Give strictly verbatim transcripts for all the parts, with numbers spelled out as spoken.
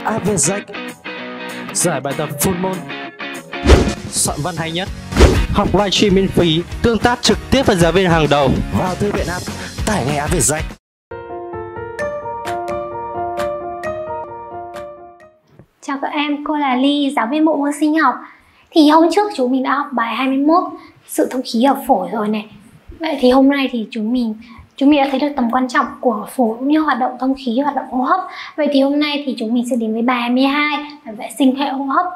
a vê rách, giải bài tập full môn, soạn văn hay nhất, học livestream miễn phí, tương tác trực tiếp với giáo viên hàng đầu. Vào thư viện app, tải ngay a vê rách. Chào các em, cô là Ly, giáo viên bộ môn sinh học. Thì hôm trước chúng mình đã học bài hai mươi mốt, sự thông khí ở phổi rồi này. Vậy thì hôm nay thì chúng mình chúng mình đã thấy được tầm quan trọng của phổi cũng như hoạt động thông khí, hoạt động hô hấp. Vậy thì hôm nay thì chúng mình sẽ đến với bài hai mươi hai là vệ sinh hệ hô hấp.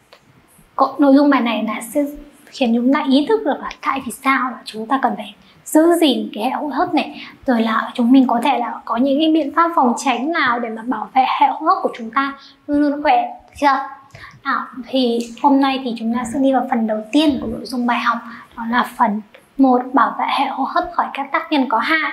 Nội dung bài này là sẽ khiến chúng ta ý thức được là tại vì sao là chúng ta cần phải giữ gìn cái hệ hô hấp này, rồi là chúng mình có thể là có những cái biện pháp phòng tránh nào để mà bảo vệ hệ hô hấp của chúng ta luôn luôn khỏe, được chưa? Nào, thì hôm nay thì chúng ta sẽ đi vào phần đầu tiên của nội dung bài học, đó là phần một, bảo vệ hệ hô hấp khỏi các tác nhân có hại.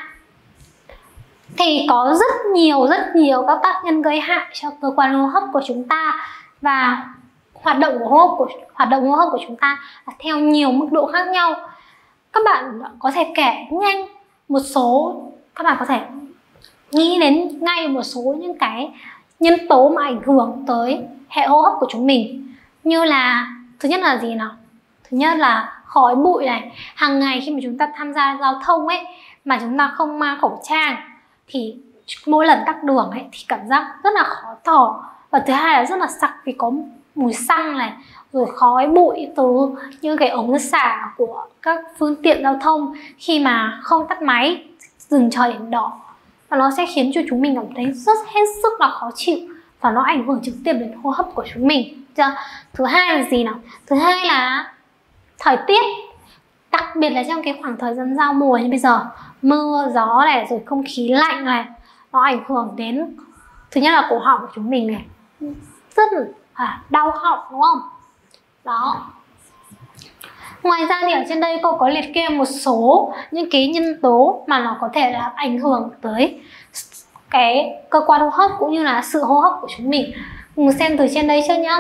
Thì có rất nhiều rất nhiều các tác nhân gây hại cho cơ quan hô hấp của chúng ta, và hoạt động của hô hấp của hoạt động hô hấp của chúng ta là theo nhiều mức độ khác nhau. Các bạn có thể kể nhanh một số, các bạn có thể nghĩ đến ngay một số những cái nhân tố mà ảnh hưởng tới hệ hô hấp của chúng mình, như là thứ nhất là gì nào? Thứ nhất là khói bụi này. Hàng ngày khi mà chúng ta tham gia giao thông ấy mà chúng ta không mang khẩu trang thì mỗi lần tắc đường ấy thì cảm giác rất là khó thở. Và thứ hai là rất là sặc vì có mùi xăng này, rồi khói bụi từ những cái ống xả của các phương tiện giao thông khi mà không tắt máy, dừng chờ đèn đỏ, và nó sẽ khiến cho chúng mình cảm thấy rất hết sức là khó chịu, và nó ảnh hưởng trực tiếp đến hô hấp của chúng mình. Thứ hai là gì nào? Thứ hai là thời tiết, đặc biệt là trong cái khoảng thời gian giao mùa như bây giờ, mưa gió này, rồi không khí lạnh này, nó ảnh hưởng đến, thứ nhất là cổ họng của chúng mình này, rất là đau họng, đúng không? Đó. Ngoài ra thì ở trên đây cô có liệt kê một số những cái nhân tố mà nó có thể là ảnh hưởng tới cái cơ quan hô hấp cũng như là sự hô hấp của chúng mình. Cùng xem từ trên đây trước nhá.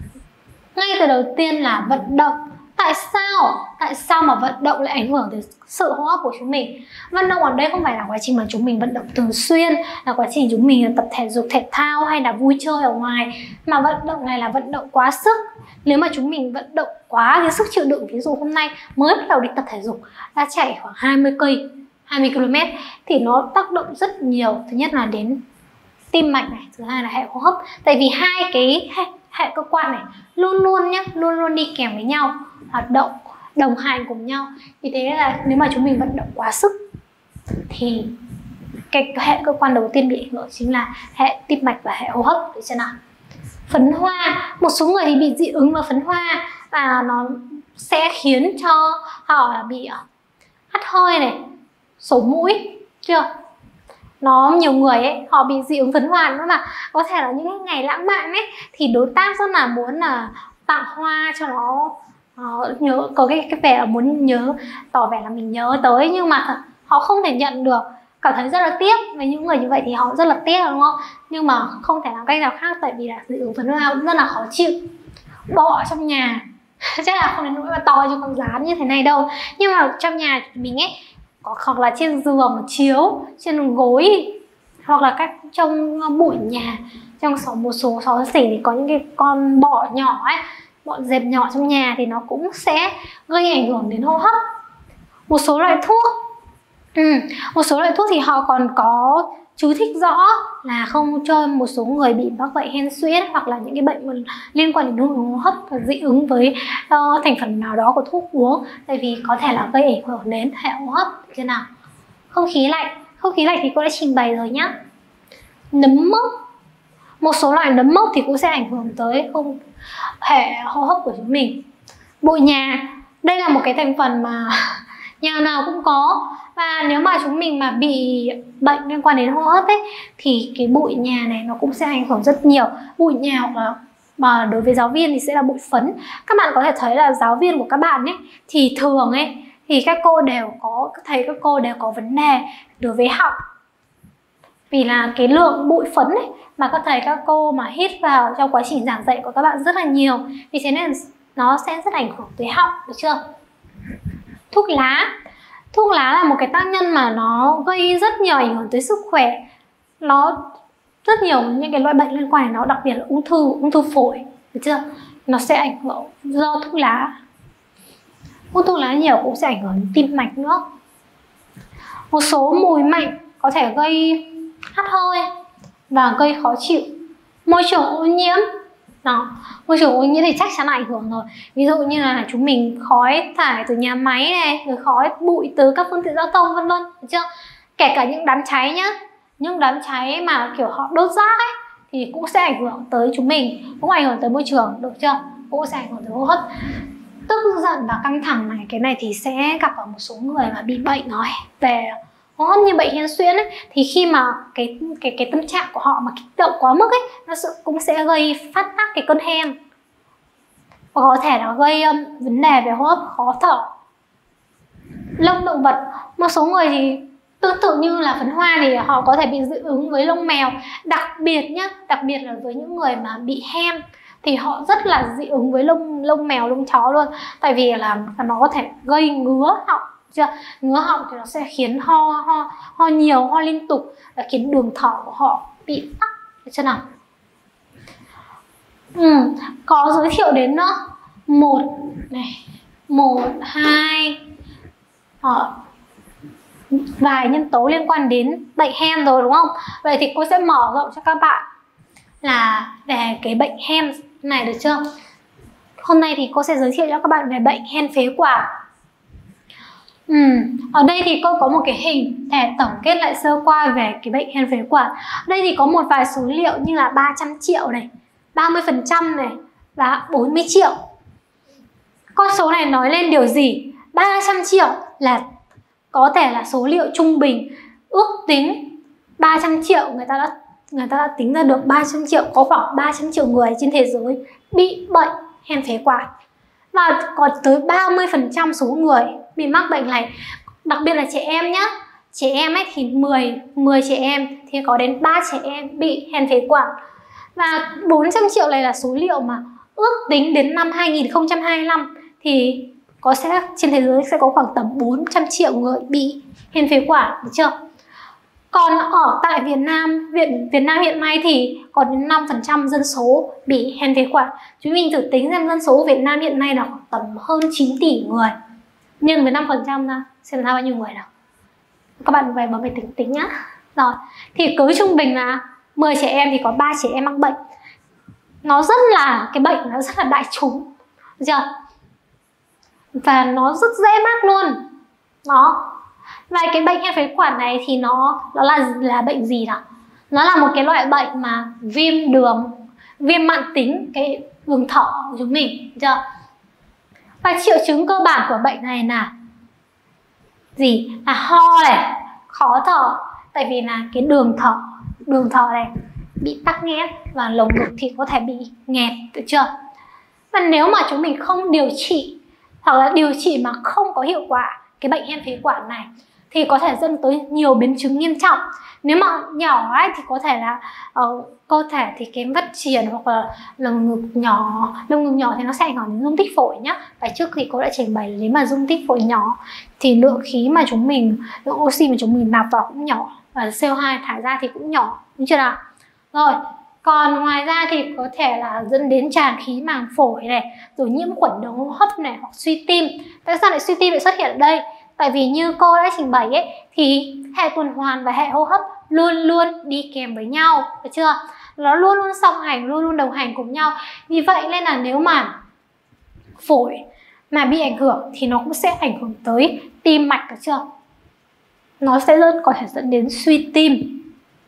Ngay từ đầu tiên là vận động. Tại sao? Tại sao mà vận động lại ảnh hưởng tới sự hô hấp của chúng mình? Vận động ở đây không phải là quá trình mà chúng mình vận động thường xuyên, là quá trình chúng mình tập thể dục thể thao hay là vui chơi ở ngoài, mà vận động này là vận động quá sức. Nếu mà chúng mình vận động quá cái sức chịu đựng, ví dụ hôm nay mới bắt đầu đi tập thể dục, đã chạy khoảng hai mươi cây, hai mươi ki lô mét, thì nó tác động rất nhiều. Thứ nhất là đến tim mạch này, thứ hai là hệ hô hấp. Tại vì hai cái hệ, hệ cơ quan này luôn luôn nhá, luôn luôn đi kèm với nhau, hoạt động đồng hành cùng nhau. Vì thế là nếu mà chúng mình vận động quá sức thì cái hệ cơ quan đầu tiên bị ảnh hưởng chính là hệ tim mạch và hệ hô hấp, được chưa nào? Phấn hoa, một số người thì bị dị ứng với phấn hoa, và nó sẽ khiến cho họ bị hắt hơi này, sổ mũi, chưa? Nó nhiều người ấy, họ bị dị ứng phấn hoa nữa, mà có thể là những ngày lãng mạn ấy thì đối tác rất là muốn là tặng hoa cho nó, uh, nhớ có cái cái vẻ là muốn nhớ, tỏ vẻ là mình nhớ tới, nhưng mà họ không thể nhận được, cảm thấy rất là tiếc. Với những người như vậy thì họ rất là tiếc, đúng không? Nhưng mà không thể làm cách nào khác, tại vì là dị ứng phấn hoa cũng rất là khó chịu. Bọ trong nhà chắc là không đến nỗi mà to như con rán như thế này đâu, nhưng mà trong nhà mình ấy, hoặc là trên giường, chiếu, trên gối, hoặc là các trong bụi nhà, trong một số xó xỉnh thì có những cái con bọ nhỏ ấy, bọn dẹp nhỏ trong nhà, thì nó cũng sẽ gây ảnh hưởng đến hô hấp. Một số loại thuốc, ừ, một số loại thuốc thì họ còn có chú thích rõ là không cho một số người bị mắc bệnh hen suyễn hoặc là những cái bệnh liên quan đến đường hô hấp và dị ứng với uh, thành phần nào đó của thuốc uống, tại vì có thể là gây ảnh hưởng đến hệ hô hấp. Thế nào? Không khí lạnh, không khí lạnh thì cô đã trình bày rồi nhá. Nấm mốc, một số loại nấm mốc thì cũng sẽ ảnh hưởng tới không hệ hô hấp của chúng mình. Bụi nhà, đây là một cái thành phần mà nhà nào cũng có, và nếu mà chúng mình mà bị bệnh liên quan đến hô hấp ấy thì cái bụi nhà này nó cũng sẽ ảnh hưởng rất nhiều. Bụi nhà hoặc là mà đối với giáo viên thì sẽ là bụi phấn. Các bạn có thể thấy là giáo viên của các bạn ấy thì thường ấy thì các cô đều có thấy các cô đều có vấn đề đối với họng, vì là cái lượng bụi phấn ấy mà các thầy các cô mà hít vào trong quá trình giảng dạy của các bạn rất là nhiều, vì thế nên nó sẽ rất ảnh hưởng tới họng, được chưa? Thuốc lá, thuốc lá là một cái tác nhân mà nó gây rất nhiều ảnh hưởng tới sức khỏe. Nó rất nhiều những cái loại bệnh liên quan đến nó, đặc biệt là ung thư, ung thư phổi, được chưa? Nó sẽ ảnh hưởng do thuốc lá. Hút thuốc lá nhiều cũng sẽ ảnh hưởng đến tim mạch nữa. Một số mùi mạnh có thể gây hắt hơi và gây khó chịu. Môi trường ô nhiễm, đó, môi trường ô nhiễm thì chắc chắn là ảnh hưởng rồi. Ví dụ như là chúng mình khói thải từ nhà máy này, rồi khói bụi từ các phương tiện giao thông vân vân, được chưa? Kể cả những đám cháy nhá, những đám cháy mà kiểu họ đốt rác ấy thì cũng sẽ ảnh hưởng tới chúng mình, cũng ảnh hưởng tới môi trường, được chưa? Cũng sẽ ảnh hưởng tới hô hấp. Tức giận và căng thẳng này, cái này thì sẽ gặp ở một số người mà bị bệnh rồi về hô hấp như bệnh hen suyễn ấy, thì khi mà cái cái cái tâm trạng của họ mà kích động quá mức ấy, nó sẽ, cũng sẽ gây phát tác cái cơn hen, và có thể là gây um, vấn đề về hô hấp, khó thở. Lông động vật, một số người thì tương tự như là phấn hoa thì họ có thể bị dị ứng với lông mèo, đặc biệt nhá, đặc biệt là với những người mà bị hen thì họ rất là dị ứng với lông lông mèo, lông chó luôn, tại vì là nó có thể gây ngứa họng, chưa? Ngứa họng thì nó sẽ khiến ho ho ho nhiều, ho liên tục, và khiến đường thở của họ bị tắc, được chưa nào? Ừ, có giới thiệu đến nó một này, một hai ờ, vài nhân tố liên quan đến bệnh hen rồi, đúng không? Vậy thì cô sẽ mở rộng cho các bạn là về cái bệnh hen này, được chưa? Hôm nay thì cô sẽ giới thiệu cho các bạn về bệnh hen phế quản. Ừ, ở đây thì cô có một cái hình để tổng kết lại sơ qua về cái bệnh hen phế quản. Đây thì có một vài số liệu như là ba trăm triệu này, ba mươi phần trăm này và bốn mươi triệu. Con số này nói lên điều gì? ba trăm triệu là có thể là số liệu trung bình, ước tính ba trăm triệu người ta đã người ta đã tính ra được ba trăm triệu, có khoảng ba trăm triệu người trên thế giới bị bệnh hen phế quản. Và có tới ba mươi phần trăm số người bị mắc bệnh này, đặc biệt là trẻ em nhé. Trẻ em ấy thì mười, mười trẻ em thì có đến ba trẻ em bị hen phế quản. Và bốn trăm triệu này là số liệu mà ước tính đến năm hai nghìn không trăm hai mươi lăm thì có sẽ trên thế giới sẽ có khoảng tầm bốn trăm triệu người bị hen phế quản, được chưa? Còn ở tại Việt Nam, Việt, Việt Nam hiện nay thì có đến năm phần trăm dân số bị hen phế quản. Chúng mình thử tính xem dân số của Việt Nam hiện nay là khoảng tầm hơn chín tỷ người. Nhân với năm phần trăm ra, xem ra bao nhiêu người nào. Các bạn về bấm máy tính tính nhá. Rồi, thì cứ trung bình là mười trẻ em thì có ba trẻ em mắc bệnh. Nó rất là, cái bệnh nó rất là đại chúng, được chưa? Và nó rất dễ mắc luôn. Đó. Và cái bệnh hen phế quản này thì nó nó là là bệnh gì nào? Nó là một cái loại bệnh mà viêm đường, viêm mãn tính cái đường thở của chúng mình, được chưa? Và triệu chứng cơ bản của bệnh này là gì? Là ho này, khó thở, tại vì là cái đường thở, đường thở này bị tắc nghẽn và lồng ngực thì có thể bị nghẹt, được chưa? Và nếu mà chúng mình không điều trị hoặc là điều trị mà không có hiệu quả cái bệnh hen phế quản này thì có thể dẫn tới nhiều biến chứng nghiêm trọng. Nếu mà nhỏ ấy thì có thể là uh, cơ thể thì kém phát triển, hoặc là lồng ngực nhỏ, lồng ngực nhỏ thì nó sẽ ảnh hưởng đến dung tích phổi nhá. Và trước khi cô đã trình bày nếu mà dung tích phổi nhỏ thì lượng khí mà chúng mình, lượng oxy mà chúng mình nạp vào cũng nhỏ, và xê o hai thải ra thì cũng nhỏ, đúng chưa nào? Rồi, còn ngoài ra thì có thể là dẫn đến tràn khí màng phổi này, rồi nhiễm khuẩn đường hô hấp này, hoặc suy tim. Tại sao lại suy tim lại xuất hiện ở đây? Tại vì như cô đã trình bày ấy, thì hệ tuần hoàn và hệ hô hấp luôn luôn đi kèm với nhau, được chưa? Nó luôn luôn song hành, luôn luôn đồng hành cùng nhau. Vì vậy nên là nếu mà phổi mà bị ảnh hưởng thì nó cũng sẽ ảnh hưởng tới tim mạch, được chưa? Nó sẽ dẫn, có thể dẫn đến suy tim.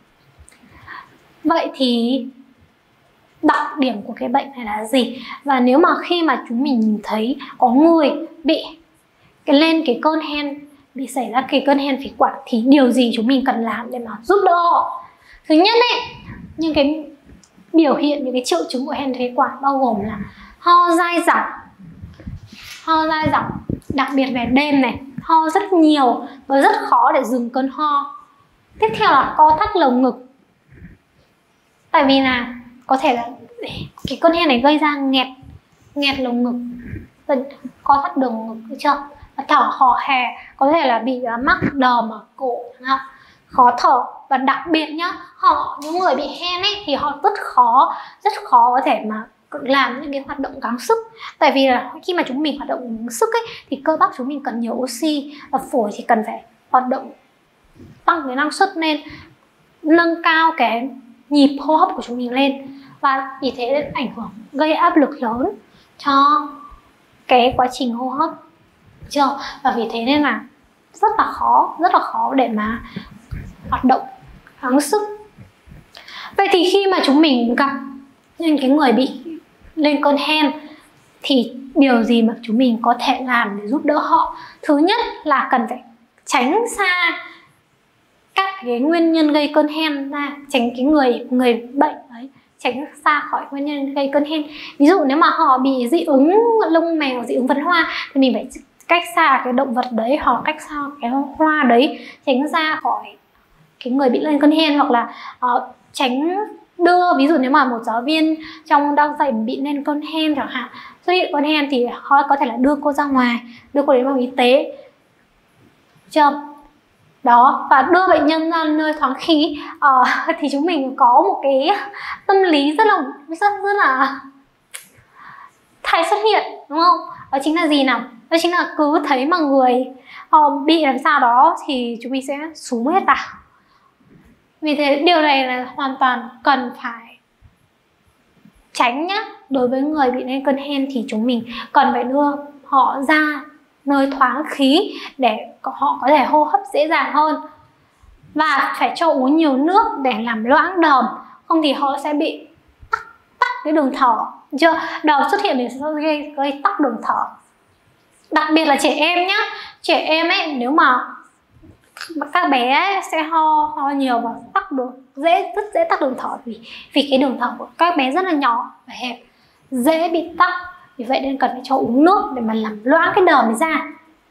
Vậy thì đặc điểm của cái bệnh này là gì? Và nếu mà khi mà chúng mình nhìn thấy có người bị cái lên cái cơn hen, bị xảy ra cái cơn hen phế quản thì điều gì chúng mình cần làm để mà giúp đỡ họ? Thứ nhất ấy, những cái biểu hiện, những cái triệu chứng của hen phế quản bao gồm là ho dai dẳng, ho dai dẳng, đặc biệt về đêm này, ho rất nhiều và rất khó để dừng cơn ho. Tiếp theo là co thắt lồng ngực, tại vì là có thể là cái cơn hen này gây ra nghẹt nghẹt lồng ngực, co thắt đường ngực, được chưa? Thở hò hè, có thể là bị mắc đờm ở cổ, đúng không? khó thở. Và đặc biệt nhá, họ những người bị hen ấy thì họ rất khó rất khó có thể mà làm những cái hoạt động gắng sức. Tại vì là khi mà chúng mình hoạt động gắng sức ấy thì cơ bắp chúng mình cần nhiều oxy, và phổi thì cần phải hoạt động tăng cái năng suất lên, nâng cao cái nhịp hô hấp của chúng mình lên, và vì thế ảnh hưởng gây áp lực lớn cho cái quá trình hô hấp chưa. Và vì thế nên là rất là khó rất là khó để mà hoạt động gắng sức. Vậy thì khi mà chúng mình gặp những cái người bị lên cơn hen thì điều gì mà chúng mình có thể làm để giúp đỡ họ? Thứ nhất là cần phải tránh xa các cái nguyên nhân gây cơn hen ra, tránh cái người người bệnh ấy, tránh xa khỏi nguyên nhân gây cơn hen. Ví dụ nếu mà họ bị dị ứng lông mèo, dị ứng phấn hoa thì mình phải cách xa cái động vật đấy, hoặc cách xa cái hoa đấy, tránh ra khỏi cái người bị lên cơn hen. Hoặc là uh, tránh đưa, ví dụ nếu mà một giáo viên trong đang dạy bị lên cơn hen chẳng hạn, xuất hiện cơn hen thì họ có thể là đưa cô ra ngoài, đưa cô đến phòng y tế chưa đó, và đưa bệnh nhân ra nơi thoáng khí. uh, thì chúng mình có một cái tâm lý rất là rất rất là hay xuất hiện, đúng không? Đó chính là gì nào? Đó chính là cứ thấy mà người uh, bị làm sao đó thì chúng mình sẽ xuống hết vào. Vì thế điều này là hoàn toàn cần phải tránh nhá. Đối với người bị lên cơn hen thì chúng mình cần phải đưa họ ra nơi thoáng khí để họ có thể hô hấp dễ dàng hơn, và phải cho uống nhiều nước để làm loãng đờm, không thì họ sẽ bị tắc, tắc cái đường thở chưa. Đờm xuất hiện thì sẽ gây, gây tắc đường thở. Đặc biệt là trẻ em nhá, trẻ em ấy nếu mà các bé ấy sẽ ho ho nhiều và tắc đường, dễ rất dễ tắc đường thở, vì vì cái đường thở của các bé rất là nhỏ và hẹp, dễ bị tắc. Vì vậy nên cần phải cho uống nước để mà làm loãng cái đờm này ra.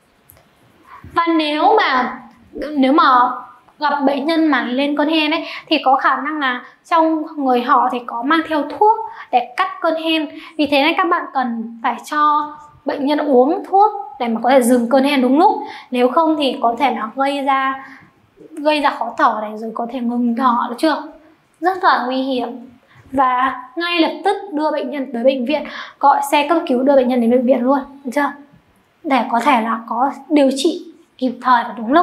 Và nếu mà nếu mà gặp bệnh nhân mà lên cơn hen ấy thì có khả năng là trong người họ thì có mang theo thuốc để cắt cơn hen. Vì thế nên các bạn cần phải cho bệnh nhân uống thuốc để mà có thể dừng cơn hen đúng lúc. Nếu không thì có thể là gây ra gây ra khó thở này, rồi có thể ngừng thở, được chưa? Rất là nguy hiểm. Và ngay lập tức đưa bệnh nhân tới bệnh viện, gọi xe cấp cứu đưa bệnh nhân đến bệnh viện luôn, được chưa? Để có thể là có điều trị kịp thời và đúng lúc.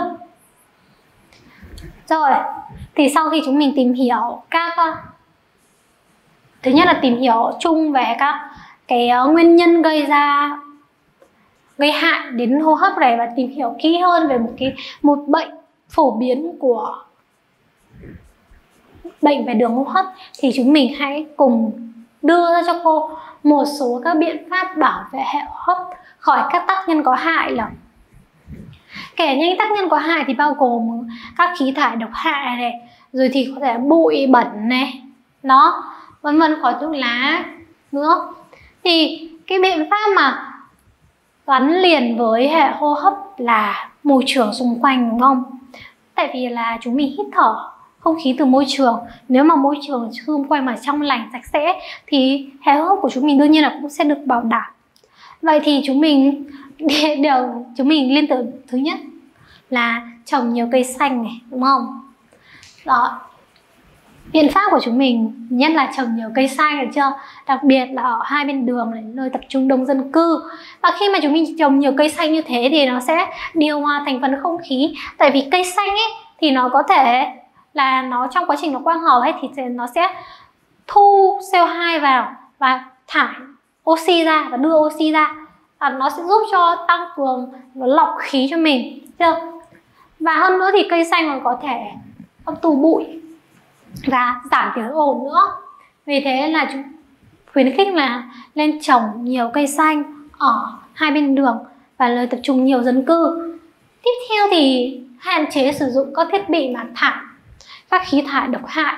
Rồi, thì sau khi chúng mình tìm hiểu các thứ nhất là tìm hiểu chung về các cái nguyên nhân gây ra gây hại đến hô hấp này, và tìm hiểu kỹ hơn về một cái một bệnh phổ biến của bệnh về đường hô hấp, thì chúng mình hãy cùng đưa ra cho cô một số các biện pháp bảo vệ hệ hô hấp khỏi các tác nhân có hại. Là kể những tác nhân có hại thì bao gồm các khí thải độc hại này, rồi thì có thể bụi bẩn này, đó, vân vân, khói thuốc lá nữa. Thì cái biện pháp mà gắn liền với hệ hô hấp là môi trường xung quanh, đúng không? Tại vì là chúng mình hít thở không khí từ môi trường, nếu mà môi trường xung quanh mà trong lành sạch sẽ thì hệ hô hấp của chúng mình đương nhiên là cũng sẽ được bảo đảm. Vậy thì chúng mình điều chúng mình liên tưởng thứ nhất là trồng nhiều cây xanh này, đúng không? Đó, biện pháp của chúng mình nhất là trồng nhiều cây xanh, được chưa? Đặc biệt là ở hai bên đường này, nơi tập trung đông dân cư. Và khi mà chúng mình trồng nhiều cây xanh như thế thì nó sẽ điều hòa thành phần không khí. Tại vì cây xanh ấy thì nó có thể là nó trong quá trình nó quang hợp ấy thì nó sẽ thu xê o hai vào và thải oxy ra và đưa oxy ra, và nó sẽ giúp cho tăng cường và lọc khí cho mình, chưa? Và hơn nữa thì cây xanh còn có thể hấp thụ bụi và giảm tiếng ồn nữa. Vì thế là chúng khuyến khích là nên trồng nhiều cây xanh ở hai bên đường và nơi tập trung nhiều dân cư. Tiếp theo thì hạn chế sử dụng các thiết bị mà thải các khí thải độc hại,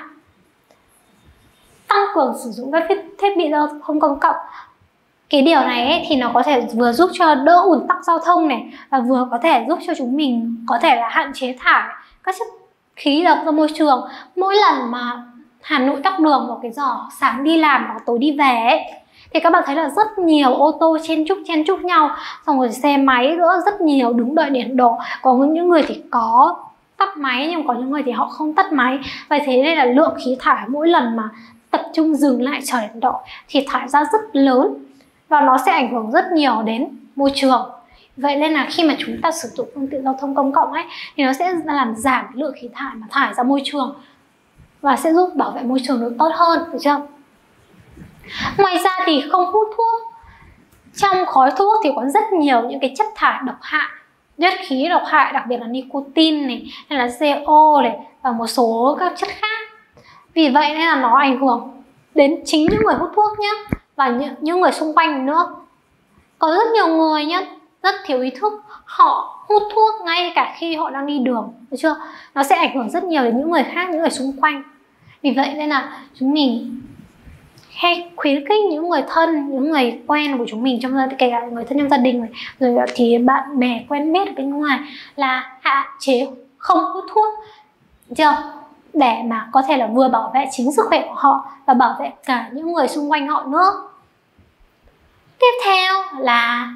tăng cường sử dụng các thiết bị giao thông công cộng. Cái điều này ấy, thì nó có thể vừa giúp cho đỡ ùn tắc giao thông này, và vừa có thể giúp cho chúng mình có thể là hạn chế thải các chất khí độc ra môi trường. Mỗi lần mà Hà Nội tắc đường vào cái giờ sáng đi làm hoặc tối đi về ấy, thì các bạn thấy là rất nhiều ô tô chen chúc chen chúc nhau, xong rồi xe máy nữa rất nhiều đứng đợi đèn đỏ. Có những người thì có tắt máy, nhưng có những người thì họ không tắt máy. Và thế nên là lượng khí thải mỗi lần mà tập trung dừng lại chờ đèn đỏ thì thải ra rất lớn, và nó sẽ ảnh hưởng rất nhiều đến môi trường. Vậy nên là khi mà chúng ta sử dụng phương tiện giao thông công cộng ấy thì nó sẽ làm giảm lượng khí thải mà thải ra môi trường và sẽ giúp bảo vệ môi trường được tốt hơn, được chưa? Ngoài ra thì không hút thuốc. Trong khói thuốc thì có rất nhiều những cái chất thải độc hại, nhất khí độc hại, đặc biệt là nicotine này, hay là xê o này và một số các chất khác. Vì vậy nên là nó ảnh hưởng đến chính những người hút thuốc nhé, và những, những người xung quanh nữa. Có rất nhiều người nhé, rất thiếu ý thức, họ hút thuốc ngay cả khi họ đang đi đường, được chưa? Nó sẽ ảnh hưởng rất nhiều đến những người khác, những người xung quanh. Vì vậy nên là chúng mình hay khuyến khích những người thân, những người quen của chúng mình trong gia đình, kể cả người thân trong gia đình này, rồi thì bạn bè quen biết ở bên ngoài, là hạn chế không hút thuốc, được chưa? Để mà có thể là vừa bảo vệ chính sức khỏe của họ và bảo vệ cả những người xung quanh họ nữa. Tiếp theo là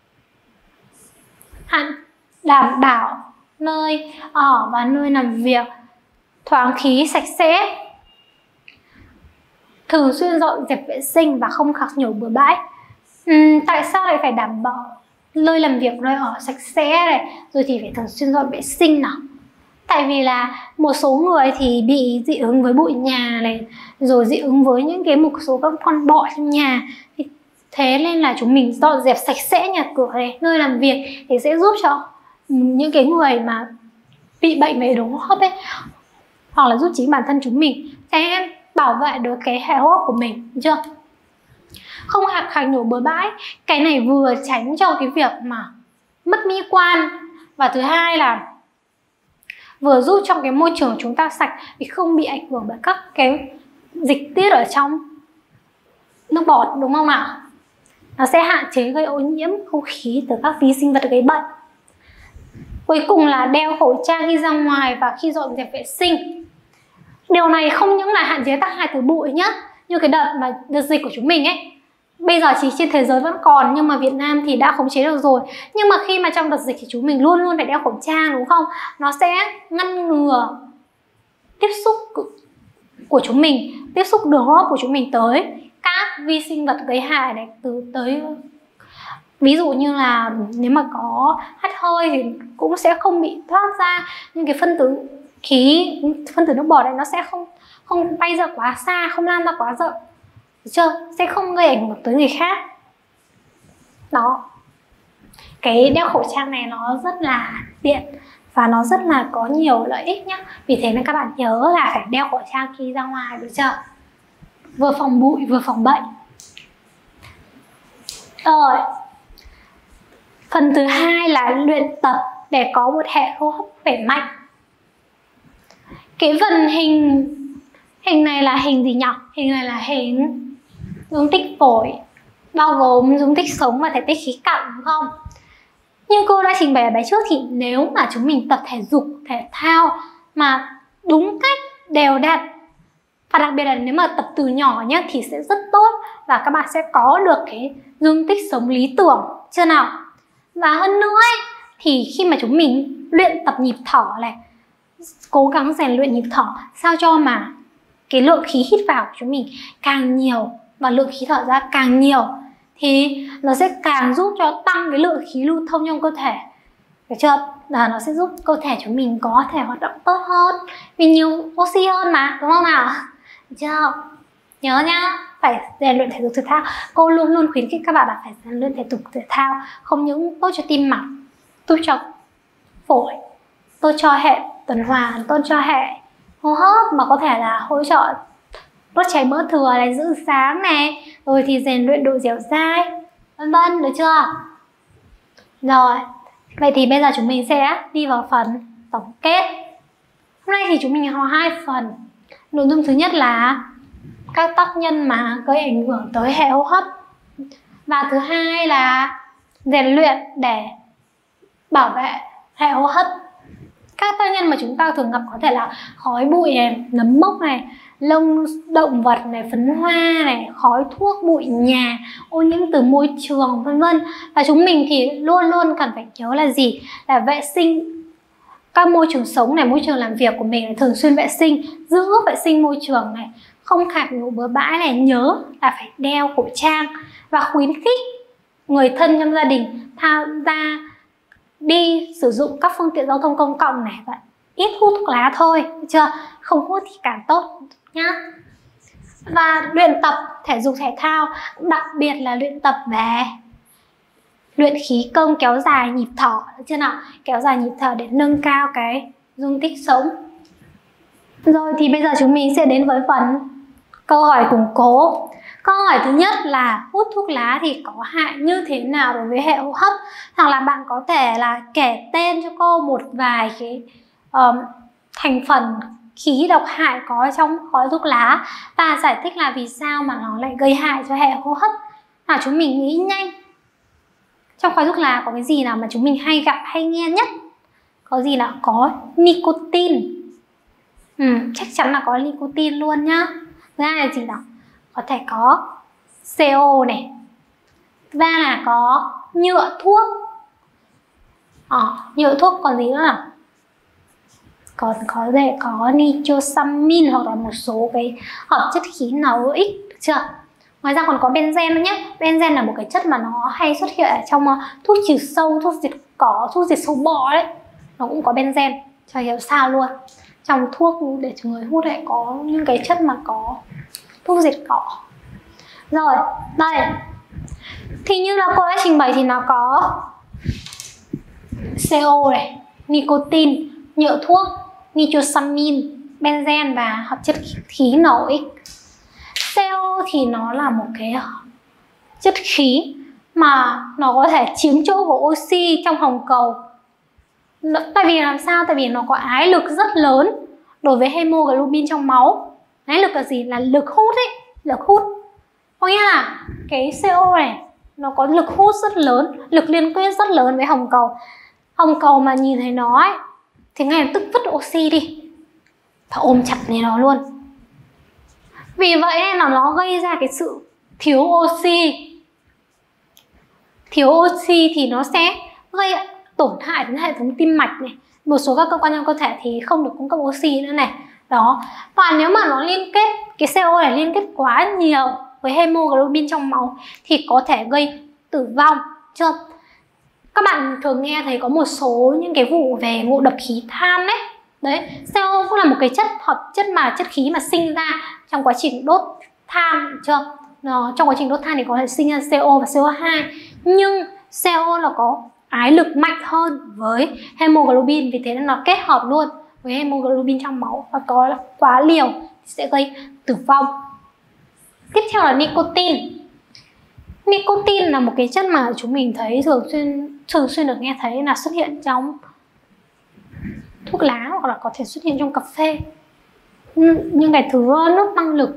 hạn đảm bảo nơi ở và nơi làm việc thoáng khí, sạch sẽ, thường xuyên dọn dẹp vệ sinh và không khạc nhổ bừa bãi. uhm, Tại sao lại phải đảm bảo nơi làm việc, nơi ở sạch sẽ này, rồi thì phải thường xuyên dọn vệ sinh nào? Tại vì là một số người thì bị dị ứng với bụi nhà này, rồi dị ứng với những cái một số các con bọ trong nhà. Thế nên là chúng mình dọn dẹp sạch sẽ nhà cửa này, nơi làm việc thì sẽ giúp cho những cái người mà bị bệnh về đường hô hấp ấy, hoặc là giúp chính bản thân chúng mình sẽ bảo vệ được cái hệ hô hấp của mình, được chưa? Không hạc khạc nhổ bừa bãi. Cái này vừa tránh cho cái việc mà mất mỹ quan, và thứ hai là vừa giúp cho cái môi trường chúng ta sạch vì không bị ảnh hưởng bởi các cái dịch tiết ở trong nước bọt, đúng không nào? Nó sẽ hạn chế gây ô nhiễm không khí từ các vi sinh vật gây bệnh. Cuối cùng là đeo khẩu trang khi ra ngoài và khi dọn dẹp vệ sinh. Điều này không những là hạn chế tác hại từ bụi nhá, như cái đợt mà đợt dịch của chúng mình ấy, bây giờ chỉ trên thế giới vẫn còn, nhưng mà Việt Nam thì đã khống chế được rồi. Nhưng mà khi mà trong đợt dịch thì chúng mình luôn luôn phải đeo khẩu trang, đúng không? Nó sẽ ngăn ngừa tiếp xúc của chúng mình, tiếp xúc đường hô hấp của chúng mình tới các vi sinh vật gây hại này, từ tới ví dụ như là nếu mà có hắt hơi thì cũng sẽ không bị thoát ra những cái phân tử khí, phân tử nước bọt này nó sẽ không không bay ra quá xa, không lan ra quá rộng, được chưa? Sẽ không gây ảnh hưởng tới người khác. Đó, cái đeo khẩu trang này nó rất là tiện và nó rất là có nhiều lợi ích nhé. Vì thế nên các bạn nhớ là phải đeo khẩu trang khi ra ngoài, được chưa? Vừa phòng bụi vừa phòng bệnh. Rồi, phần thứ hai là luyện tập để có một hệ hô hấp khỏe mạnh. Cái phần hình hình này là hình gì nhỉ? Hình này là hình dung tích phổi, bao gồm dung tích sống và thể tích khí cặn, đúng không? Như cô đã trình bày ở bài trước thì nếu mà chúng mình tập thể dục, thể thao mà đúng cách, đều đặn, và đặc biệt là nếu mà tập từ nhỏ nhé thì sẽ rất tốt, và các bạn sẽ có được cái dung tích sống lý tưởng, chưa nào? Và hơn nữa ấy, thì khi mà chúng mình luyện tập nhịp thở này, cố gắng rèn luyện nhịp thở sao cho mà cái lượng khí hít vào của chúng mình càng nhiều và lượng khí thở ra càng nhiều, thì nó sẽ càng giúp cho tăng cái lượng khí lưu thông trong cơ thể, được chưa? Là nó sẽ giúp cơ thể chúng mình có thể hoạt động tốt hơn vì nhiều oxy hơn mà, đúng không nào? Được chưa? Nhớ nhá, phải rèn luyện thể dục thể thao. Cô luôn luôn khuyến khích các bạn là phải rèn luyện thể dục thể thao, không những tốt cho tim mạch, tốt cho phổi, tốt cho hệ tuần hoàn, tốt cho hệ hô hấp, mà có thể là hỗ trợ đốt cháy mỡ thừa này, giữ sáng này, rồi thì rèn luyện độ dẻo dai, vân vân, được chưa? Rồi, vậy thì bây giờ chúng mình sẽ đi vào phần tổng kết. Hôm nay thì chúng mình có hai phần. Nội dung thứ nhất là các tác nhân mà gây ảnh hưởng tới hệ hô hấp, và thứ hai là rèn luyện để bảo vệ hệ hô hấp. Các tác nhân mà chúng ta thường gặp có thể là khói bụi này, nấm mốc này, lông động vật này, phấn hoa này, khói thuốc, bụi nhà, ô nhiễm từ môi trường, vân vân. Và chúng mình thì luôn luôn cần phải nhớ là gì? Là vệ sinh các môi trường sống này, môi trường làm việc của mình này, thường xuyên vệ sinh, giữ vệ sinh môi trường này, không khạc nhổ bừa bãi này, nhớ là phải đeo khẩu trang và khuyến khích người thân trong gia đình tham gia đi sử dụng các phương tiện giao thông công cộng này và ít hút thuốc lá thôi, được chưa? Không hút thì càng tốt nhá. Và luyện tập thể dục thể thao, đặc biệt là luyện tập về luyện khí công, kéo dài nhịp thở, được chưa nào? Kéo dài nhịp thở để nâng cao cái dung tích sống. Rồi thì bây giờ chúng mình sẽ đến với phần câu hỏi củng cố. Câu hỏi thứ nhất là hút thuốc lá thì có hại như thế nào đối với hệ hô hấp? Hoặc là bạn có thể là kể tên cho cô một vài cái um, thành phần khí độc hại có trong khói thuốc lá và giải thích là vì sao mà nó lại gây hại cho hệ hô hấp. Nào chúng mình nghĩ nhanh. Trong khói thuốc lá có cái gì nào mà chúng mình hay gặp, hay nghe nhất? Có gì nào? Có nicotine. Ừ, chắc chắn là có nicotine luôn nhá. Thứ hai là gì nào? Có thể có xê o này. Thứ ba là có nhựa thuốc. Ờ, nhựa thuốc còn gì nữa nào? Còn có thể có nitrosamin hoặc là một số cái hợp chất khí en o ích, được chưa? Ngoài ra còn có benzen nữa nhé. Benzen là một cái chất mà nó hay xuất hiện ở trong thuốc trừ sâu, thuốc diệt cỏ, thuốc diệt sâu bọ đấy. Nó cũng có benzen, cho hiểu sao luôn. Trong thuốc để cho người hút lại có những cái chất mà có thuốc diệt cỏ. Rồi, đây. Thì như là cô đã trình bày thì nó có xê o này, nicotine, nhựa thuốc, nitrosamin, benzen và hợp chất khí en o ích. xê o thì nó là một cái chất khí mà nó có thể chiếm chỗ của oxy trong hồng cầu. Tại vì làm sao? Tại vì nó có ái lực rất lớn đối với hemoglobin trong máu. Ái lực là gì? Là lực hút ấy, lực hút. Có nghĩa là cái xê o này nó có lực hút rất lớn, lực liên kết rất lớn với hồng cầu. Hồng cầu mà nhìn thấy nó ấy thì ngay lập tức vứt oxy đi, phải ôm chặt lấy nó luôn. Vì vậy nên là nó gây ra cái sự thiếu oxy. Thiếu oxy thì nó sẽ gây tổn hại đến hệ thống tim mạch này, một số các cơ quan trong cơ thể thì không được cung cấp oxy nữa này. Đó. Và nếu mà nó liên kết, cái xê o này liên kết quá nhiều với hemoglobin trong máu thì có thể gây tử vong. Chưa? Các bạn thường nghe thấy có một số những cái vụ về ngộ độc khí than đấy. Đấy, xê o cũng là một cái chất hợp chất mà chất khí mà sinh ra trong quá trình đốt than, chưa? Nó, trong quá trình đốt than thì có thể sinh ra xê o và xê o hai. Nhưng xê o là có ái lực mạnh hơn với hemoglobin, vì thế nên nó kết hợp luôn với hemoglobin trong máu và có quá liều thì sẽ gây tử vong. Tiếp theo là nicotine. Nicotine là một cái chất mà chúng mình thấy thường xuyên thường xuyên được nghe thấy là xuất hiện trong thuốc lá hoặc là có thể xuất hiện trong cà phê, những cái thứ nước tăng lực.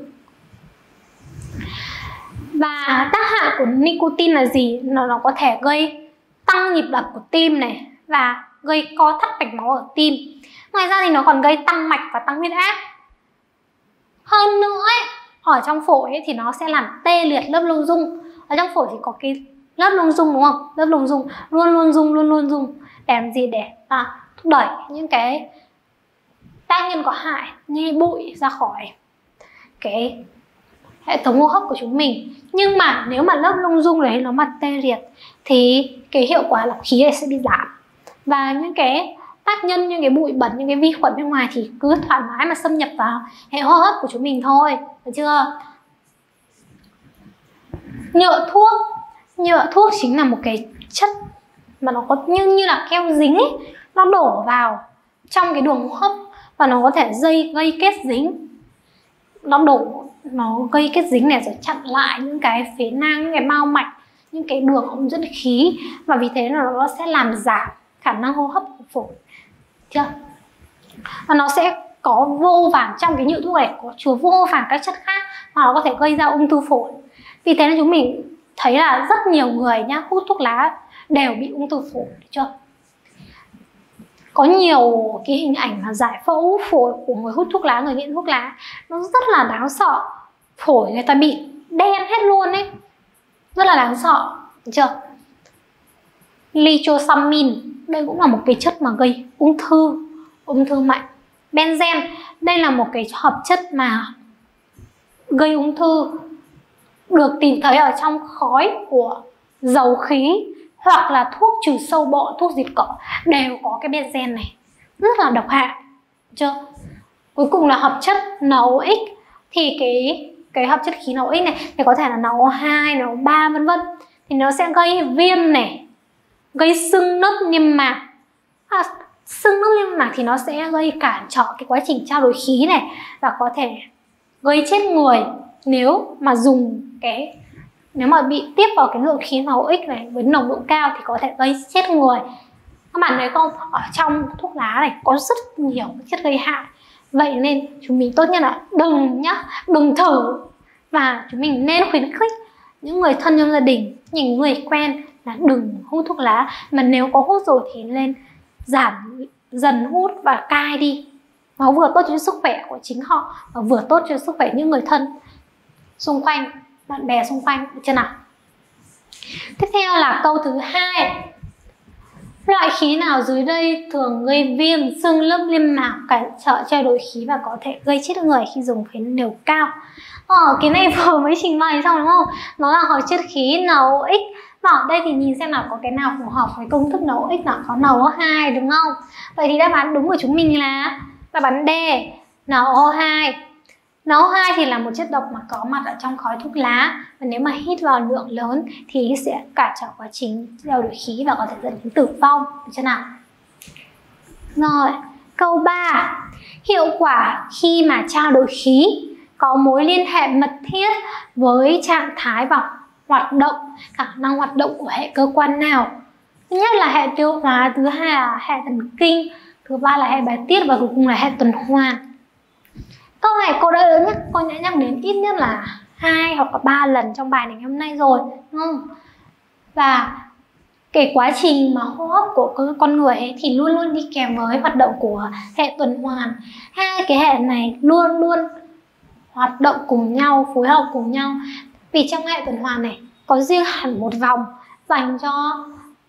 Và tác hại của nicotine là gì? Nó, nó có thể gây tăng nhịp đập của tim này và gây co thắt mạch máu ở tim. Ngoài ra thì nó còn gây tăng mạch và tăng huyết áp. Hơn nữa ấy, ở trong phổi ấy, thì nó sẽ làm tê liệt lớp lông dung. Ở trong phổi thì có cái lớp lông dung đúng không? Lớp lông dung luôn luôn dung luôn luôn dung để làm gì? Để à, thúc đẩy những cái tác nhân có hại như bụi ra khỏi cái hệ thống hô hấp của chúng mình. Nhưng mà nếu mà lớp lông dung đấy nó mà tê liệt thì cái hiệu quả lọc khí này sẽ bị giảm. Và những cái tác nhân, những cái bụi bẩn, những cái vi khuẩn bên ngoài thì cứ thoải mái mà xâm nhập vào hệ hô hấp của chúng mình thôi, được chưa? Nhựa thuốc. Nhựa thuốc chính là một cái chất mà nó có như, như là keo dính ấy. Nó đổ vào trong cái đường hô hấp và nó có thể dây, gây kết dính. Nó đổ, nó gây kết dính này rồi chặn lại những cái phế nang, những cái mao mạch, những cái đường ống dẫn khí. Và vì thế là nó sẽ làm giảm khả năng hô hấp của phổi. Chưa? Và nó sẽ có vô vàn, trong cái nhựa thuốc này có chứa vô vàn các chất khác mà nó có thể gây ra ung thư phổi. Vì thế nên chúng mình thấy là rất nhiều người nhá, hút thuốc lá đều bị ung thư phổi, được chưa? Có nhiều cái hình ảnh mà giải phẫu phổi của người hút thuốc lá, người nghiện thuốc lá, nó rất là đáng sợ. Phổi người ta bị đen hết luôn ấy, rất là đáng sợ, được chưa? Nitrosamin, đây cũng là một cái chất mà gây ung thư ung thư mạnh. Benzen, đây là một cái hợp chất mà gây ung thư, được tìm thấy ở trong khói của dầu khí hoặc là thuốc trừ sâu bọ, thuốc diệt cỏ đều có cái benzen này, rất là độc hại. Chưa? Cuối cùng là hợp chất en o ích, thì cái cái hợp chất khí en o ích này thì có thể là en o hai, en o ba vân vân, thì nó sẽ gây viêm này, gây sưng nứt niêm mạc. À, sưng nứt niêm mạc thì nó sẽ gây cản trở cái quá trình trao đổi khí này, và có thể gây chết người nếu mà dùng cái nếu mà bị tiếp vào cái lượng khí en o ích này với nồng độ cao thì có thể gây chết người. Các bạn thấy không, ở trong thuốc lá này có rất nhiều chất gây hại, vậy nên chúng mình tốt nhất là đừng nhá, đừng thử, và chúng mình nên khuyến khích những người thân trong gia đình, những người quen là đừng hút thuốc lá, mà nếu có hút rồi thì nên giảm dần hút và cai đi. Nó vừa tốt cho sức khỏe của chính họ và vừa tốt cho sức khỏe những người thân xung quanh, bạn bè xung quanh, được chưa nào? Tiếp theo là câu thứ hai. Loại khí nào dưới đây thường gây viêm, sưng lớp niêm mạc, cản trở trao đổi khí và có thể gây chết người khi dùng với liều cao? Ờ, cái này vừa mới trình bày xong đúng không? Nó là hợp chất khí en o ích. Và ở đây thì nhìn xem nào có cái nào phù hợp với công thức en o ích nào, có en o hai đúng không? Vậy thì đáp án đúng của chúng mình là đáp án D, en o hai. en o hai thì là một chất độc mà có mặt ở trong khói thuốc lá, và nếu mà hít vào lượng lớn thì sẽ cản trở quá trình trao đổi khí và có thể dẫn đến tử vong, được chưa nào? Rồi, câu ba. Hiệu quả khi mà trao đổi khí có mối liên hệ mật thiết với trạng thái và hoạt động, khả năng hoạt động của hệ cơ quan nào? Thứ nhất là hệ tiêu hóa, thứ hai là hệ thần kinh, thứ ba là hệ bài tiết và cuối cùng là hệ tuần hoàn. Câu này cô đã nhắc, cô đã nhắc đến ít nhất là hai hoặc là ba lần trong bài này ngày hôm nay rồi, đúng không? Và cái quá trình mà hô hấp của con người ấy thì luôn luôn đi kèm với hoạt động của hệ tuần hoàn. Hai cái hệ này luôn luôn hoạt động cùng nhau, phối hợp cùng nhau. Vì trong hệ tuần hoàn này có riêng hẳn một vòng dành cho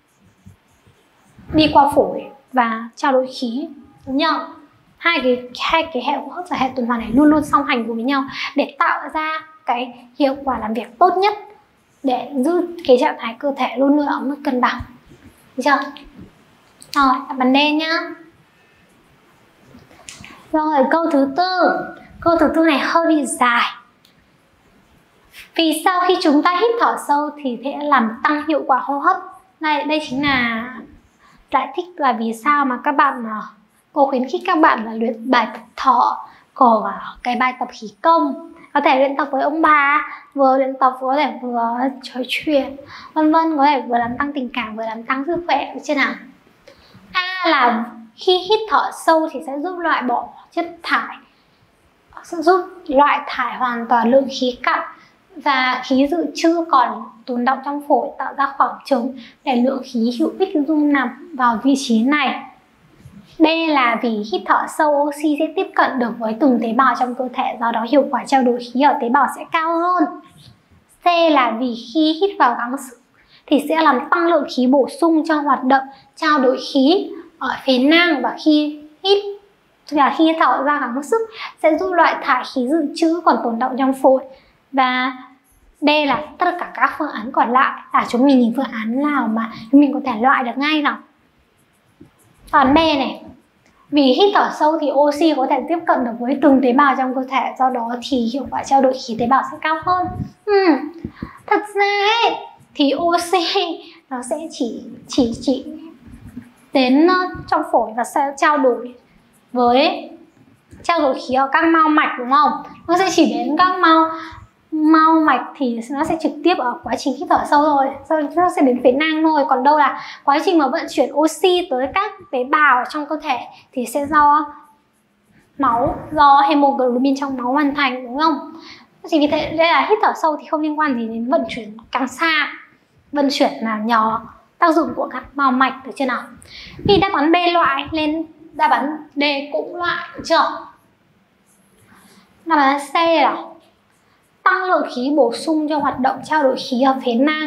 đi qua phổi và trao đổi khí, đúng không? Hai cái hai cái hệ hô hấp và hệ tuần hoàn này luôn luôn song hành cùng với nhau để tạo ra cái hiệu quả làm việc tốt nhất, để giữ cái trạng thái cơ thể luôn luôn ở mức cân bằng, được chưa? Rồi, đáp án D nhá. Rồi, câu thứ tư. Câu thứ tư này hơi bị dài. Vì sao khi chúng ta hít thở sâu thì sẽ làm tăng hiệu quả hô hấp? Đây, đây chính là giải thích là vì sao mà các bạn cô khuyến khích các bạn là luyện bài tập thở của cái bài tập khí công. Có thể luyện tập với ông bà, vừa luyện tập có thể vừa trò chuyện, vân vân, có thể vừa làm tăng tình cảm vừa làm tăng sức khỏe, được chưa nào? A là khi hít thở sâu thì sẽ giúp loại bỏ chất thải, sẽ giúp loại thải hoàn toàn lượng khí cặn và khí dự trữ còn tồn đọng trong phổi, tạo ra khoảng trống để lượng khí hữu ích dung nạp vào vị trí này. B là vì hít thở sâu oxy sẽ tiếp cận được với từng tế bào trong cơ thể, do đó hiệu quả trao đổi khí ở tế bào sẽ cao hơn. C là vì khi hít vào gắng sức thì sẽ làm tăng lượng khí bổ sung cho hoạt động trao đổi khí ở phế nang, và khi hít và khi thở ra gắng sức sẽ giúp loại thải khí dự trữ còn tồn đọng trong phổi. Và D là tất cả các phương án còn lại là chúng mình nhìn phương án nào mà chúng mình có thể loại được ngay nào. Phần B này, vì hít thở sâu thì oxy có thể tiếp cận được với từng tế bào trong cơ thể, do đó thì hiệu quả trao đổi khí tế bào sẽ cao hơn. Ừ. Thật ra ấy, thì oxy nó sẽ chỉ chỉ chỉ đến trong phổi và sẽ trao đổi với trao đổi khí ở các mao mạch, đúng không? Nó sẽ chỉ đến các mao mao mạch thì nó sẽ trực tiếp ở quá trình hít thở sâu rồi, sau đó nó sẽ đến phế nang thôi. Còn đâu là quá trình mà vận chuyển oxy tới các tế bào trong cơ thể thì sẽ do máu, do hemoglobin trong máu hoàn thành, đúng không? Chỉ vì thế đây là hít thở sâu thì không liên quan gì đến vận chuyển càng xa, vận chuyển là nhờ tác dụng của các mao mạch, được chưa nào? Vì đáp án B loại lên đáp án D cũng loại, được chưa? Đáp án C là tăng lượng khí bổ sung cho hoạt động trao đổi khí ở phế nang.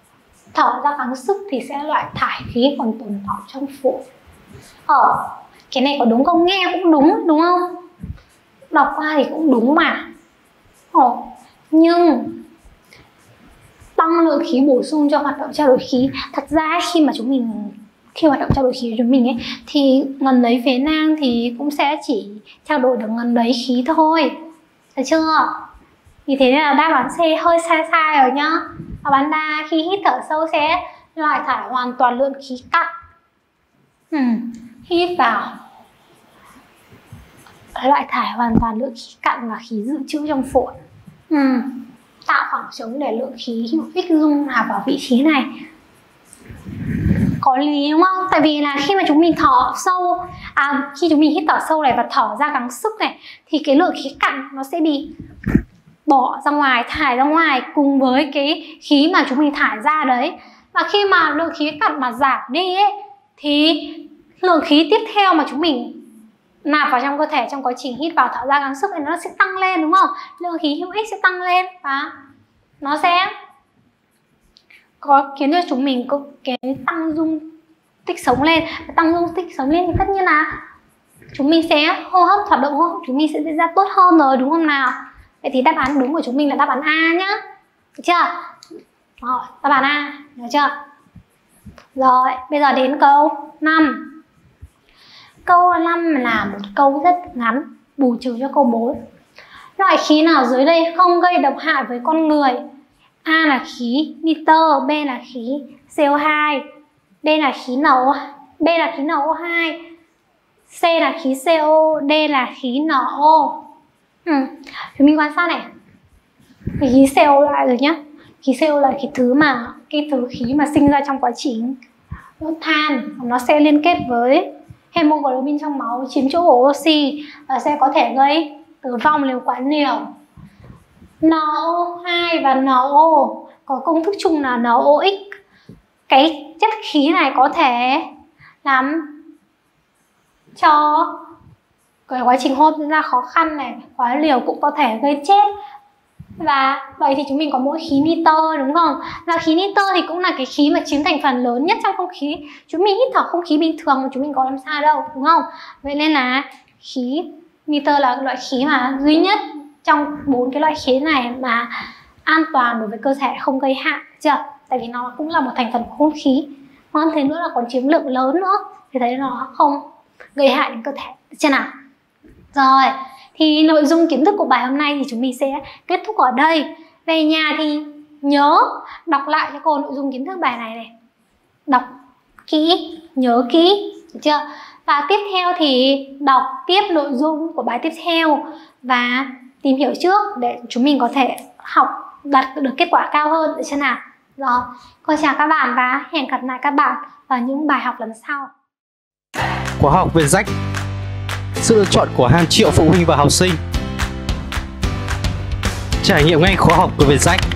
Thở ra gắng sức thì sẽ loại thải khí còn tồn đọng trong phổi. Ở cái này có đúng không? Nghe cũng đúng, đúng không? Đọc qua thì cũng đúng mà. Ồ, nhưng tăng lượng khí bổ sung cho hoạt động trao đổi khí. Thật ra khi mà chúng mình khi hoạt động trao đổi khí của chúng mình ấy, thì ngần ấy phế nang thì cũng sẽ chỉ trao đổi được ngần ấy khí thôi, được chưa? Vì thế nên là đáp án C hơi sai sai rồi nhá. Đáp án A khi hít thở sâu sẽ loại thải hoàn toàn lượng khí cặn. ừ. Hít vào loại thải hoàn toàn lượng khí cặn và khí dự trữ trong phổi. ừ. Tạo khoảng trống để lượng khí hữu ích dung nạp vào vị trí này. Có lý đúng không? Tại vì là khi mà chúng mình thở sâu, à khi chúng mình hít thở sâu này và thở ra gắng sức này, thì cái lượng khí cặn nó sẽ bị bỏ ra ngoài, thải ra ngoài cùng với cái khí mà chúng mình thải ra đấy. Và khi mà lượng khí cặn mà giảm đi ấy, thì lượng khí tiếp theo mà chúng mình nạp vào trong cơ thể trong quá trình hít vào thở ra gắng sức thì nó sẽ tăng lên, đúng không? Lượng khí hữu ích sẽ tăng lên và nó sẽ có khiến cho chúng mình có cái tăng dung tích sống lên. Tăng dung tích sống lên thì tất nhiên là chúng mình sẽ hô hấp, hoạt động hô hấp chúng mình sẽ diễn ra tốt hơn rồi, đúng không nào? Vậy thì đáp án đúng của chúng mình là đáp án A nhá, được chưa? Rồi, đáp án A, được chưa? Rồi, bây giờ đến câu năm. Câu năm là một câu rất ngắn, bù trừ cho câu bốn. Loại khí nào dưới đây không gây độc hại với con người? A là khí nitơ, B là khí xê o hai, D là khí en o, B là khí en o hai, C là khí xê o, D là khí en o. Ừ. Chúng mình quan sát này, cái khí xê o lại rồi nhá. Khí xê o là cái thứ mà cái thứ khí mà sinh ra trong quá trình đốt than, nó sẽ liên kết với hemoglobin trong máu chiếm chỗ của oxy và sẽ có thể gây tử vong nếu quá nhiều. en o hai và en o có công thức chung là en o ích. Cái chất khí này có thể làm cho cái quá trình hô hấp diễn ra khó khăn này, quá liều cũng có thể gây chết. Và vậy thì chúng mình có mỗi khí nitơ, đúng không? Và khí nitơ thì cũng là cái khí mà chiếm thành phần lớn nhất trong không khí. Chúng mình hít thở không khí bình thường mà chúng mình có làm sao đâu, đúng không? Vậy nên là khí nitơ là loại khí mà duy nhất trong bốn cái loại khí này mà an toàn đối với cơ thể, không gây hại, chưa? Tại vì nó cũng là một thành phần của không khí. Hơn thế nữa là còn chiếm lượng lớn nữa, thì thấy nó không gây hại đến cơ thể, được chưa nào? Rồi, thì nội dung kiến thức của bài hôm nay thì chúng mình sẽ kết thúc ở đây. Về nhà thì nhớ đọc lại cho cô nội dung kiến thức bài này này. Đọc kỹ, nhớ kỹ, được chưa? Và tiếp theo thì đọc tiếp nội dung của bài tiếp theo và tìm hiểu trước để chúng mình có thể học đạt được kết quả cao hơn, được chưa nào? Rồi, cô chào các bạn và hẹn gặp lại các bạn vào những bài học lần sau. Khóa học về rách, sự lựa chọn của hàng triệu phụ huynh và học sinh. Trải nghiệm ngay khóa học của Vietjet.